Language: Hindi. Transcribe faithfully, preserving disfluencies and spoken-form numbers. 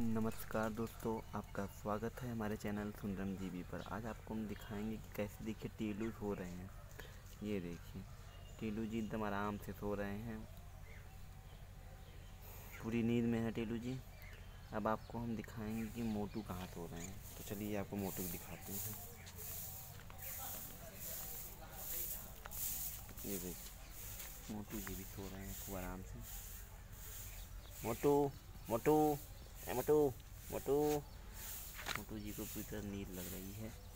नमस्कार दोस्तों, आपका स्वागत है हमारे चैनल सुंदरम जीबी पर। आज आपको हम दिखाएंगे कि कैसे देखिए टीलू सो रहे हैं। ये देखिए टीलू जी एकदम आराम से सो रहे हैं, पूरी नींद में है टीलू जी। अब आपको हम दिखाएंगे कि मोटू कहाँ सो रहे हैं, तो चलिए आपको मोटू दिखाते हैं। ये देखिए मोटू जी भी सो रहे हैं खूब आराम से। मोटू मोटू ए मोटू मोटू मोटू जी को पूरी तरह नींद लग रही है।